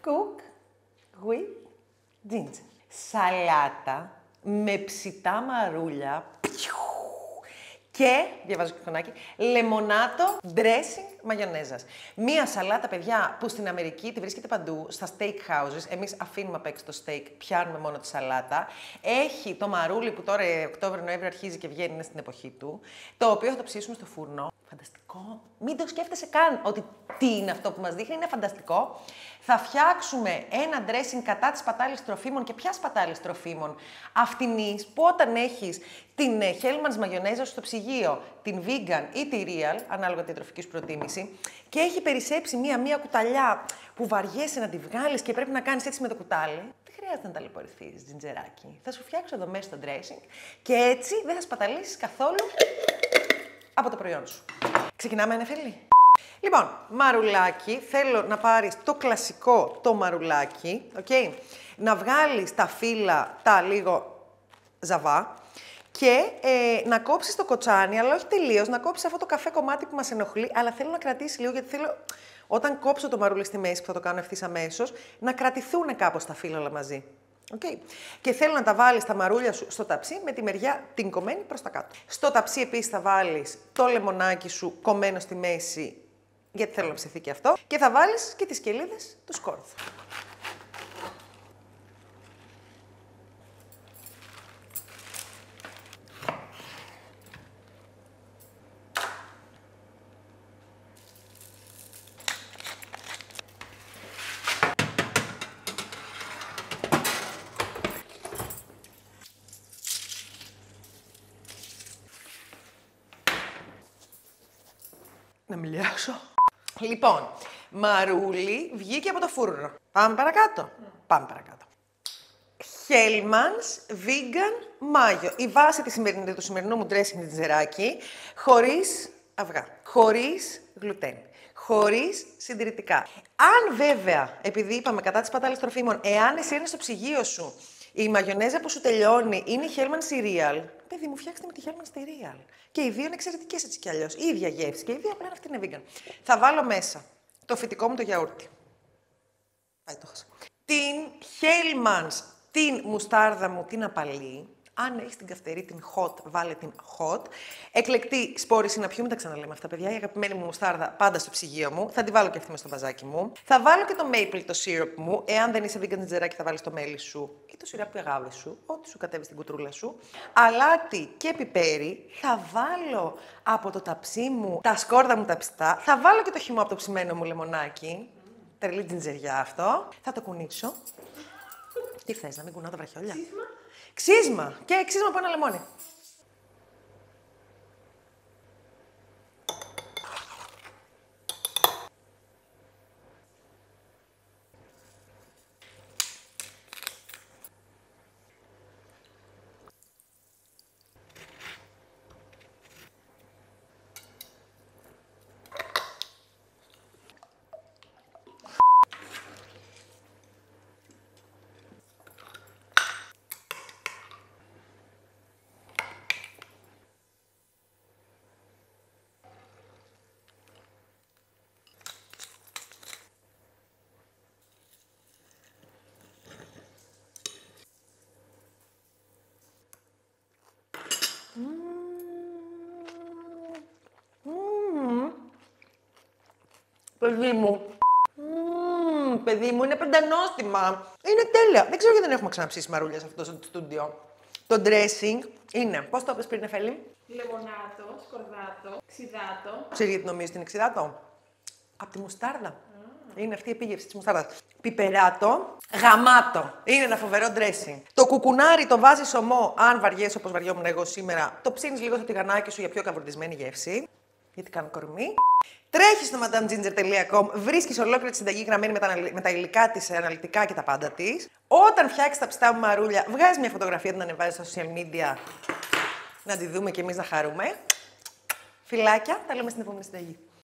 Cook with ginger. Σαλάτα με ψητά μαρούλια. Και, διαβάζω και φωνάκι, λεμονάτο, dressing, μαγιονέζας. Μία σαλάτα, παιδιά, που στην Αμερική τη βρίσκεται παντού, στα steak houses. Εμείς αφήνουμε απ' έξω το steak, πιάνουμε μόνο τη σαλάτα. Έχει το μαρούλι που τώρα Οκτώβριο-Νοέμβριο αρχίζει και βγαίνει, είναι στην εποχή του, το οποίο θα το ψήσουμε στο φούρνο. Φανταστικό. Μην το σκέφτεσαι καν ότι τι είναι αυτό που μας δείχνει, είναι φανταστικό. Θα φτιάξουμε ένα dressing κατά της σπατάλης τροφίμων και ποια σπατάλης τροφίμων. Αυτινής που όταν έχεις την Hellmann's μαγιονέζα στο ψυγείο, την vegan ή τη real, ανάλογα τη διατροφική σου προτίμηση, και έχει περισσέψει μία κουταλιά που βαριέσαι να τη βγάλεις και πρέπει να κάνεις έτσι με το κουτάλι, δεν χρειάζεται να ταλαιπωρηθείς, τζιντζεράκι. Θα σου φτιάξω εδώ μέσα το dressing και έτσι δεν θα σπαταλήσεις καθόλου από το προϊόν σου. Ξεκινάμε, Νεφέλη. Λοιπόν, μαρουλάκι, θέλω να πάρεις το κλασικό το μαρουλάκι, okay? Να βγάλεις τα φύλλα, τα λίγο ζαβά και να κόψεις το κοτσάνι, αλλά όχι τελείως, να κόψεις αυτό το καφέ κομμάτι που μας ενοχλεί, αλλά θέλω να κρατήσει λίγο, γιατί θέλω όταν κόψω το μαρούλι στη μέση, που θα το κάνω ευθύς αμέσως, να κρατηθούν κάπως τα φύλλα όλα μαζί. Okay. Και θέλω να τα βάλεις τα μαρούλια σου στο ταψί με τη μεριά την κομμένη προς τα κάτω. Στο ταψί επίσης θα βάλεις το λεμονάκι σου κομμένο στη μέση, γιατί θέλω να ψηθεί και αυτό. Και θα βάλεις και τις κελίδες του σκόρδου. Να μιλιάσω. Λοιπόν, μαρούλι βγήκε από το φούρνο. Πάμε παρακάτω. Πάμε παρακάτω. Hellmann's Vegan Mayo. Η βάση του σημερινού μου dressing τζιντζεράκι, χωρίς αυγά, χωρίς γλουτέν, χωρίς συντηρητικά. Αν βέβαια, επειδή είπαμε κατά της σπατάλης τροφίμων, εάν εσύ είναι στο ψυγείο σου, η μαγιονέζα που σου τελειώνει είναι η Hellmann's Real, παιδί μου, φτιάξτε με τη Hellmann's τη Real. Και οι δύο είναι εξαιρετικές έτσι κι αλλιώς. Η ίδια γεύση και οι δύο απλά αυτή είναι vegan. Θα βάλω μέσα το φυτικό μου το γιαούρτι. Πάει, το χάσα. Την Hellmann's, την μουστάρδα μου, την απαλή. Αν έχεις την καυτερή, την hot, βάλε την hot. Εκλεκτή σπόρη συναπιού, μην τα ξαναλέμε αυτά, παιδιά. Η αγαπημένη μου μουστάρδα πάντα στο ψυγείο μου. Θα τη βάλω και αυτή μες στο βαζάκι μου. Θα βάλω και το maple, το syrup μου. Εάν δεν είσαι vegan τζιτζεράκι, θα βάλεις το μέλι σου ή το σιράπι αγάπη σου, ό,τι σου κατέβει στην κουτρούλα σου. Αλάτι και πιπέρι. Θα βάλω από το ταψί μου τα σκόρδα μου τα ψητά. Θα βάλω και το χυμό από το ψημένο μου λεμονάκι. Τρελή τζιντζεριά αυτό. Θα το κουνήσω. Τι θες, να μην κουνάω τα βραχιόλια. Ξύσμα και ξύσμα από ένα λεμόνι. Παιδί μου. Παιδί μου, είναι πεντανόστιμα. Είναι τέλεια. Δεν ξέρω γιατί δεν έχουμε ξαναψήσει μαρούλια σε αυτό το στούντιο. Το dressing είναι, πώς το είπες πριν, Νεφέλη? Λεμονάτο, σκορδάτο, ξιδάτο. Ξέρεις γιατί νομίζεις την ξιδάτο? Απ' τη μουστάρδα. Είναι αυτή η επίγευση της μουστάρδας. Πιπεράτο, γαμάτο. Είναι ένα φοβερό dressing. Το κουκουνάρι το βάζεις ομό, αν βαριέσαι όπως βαριόμουν εγώ σήμερα. Το ψήνεις λίγο στο τηγανάκι σου για πιο καβουρδισμένη γεύση. Γιατί κάνω κορμί. Τρέχεις στο madamginger.com, βρίσκεις ολόκληρη τη συνταγή γραμμένη με τα υλικά της, αναλυτικά και τα πάντα της. Όταν φτιάξεις τα ψητά μου μαρούλια, βγάζεις μια φωτογραφία, την ανεβάζεις στα social media, να τη δούμε και εμείς να χαρούμε. Φιλάκια, τα λέμε στην επόμενη συνταγή.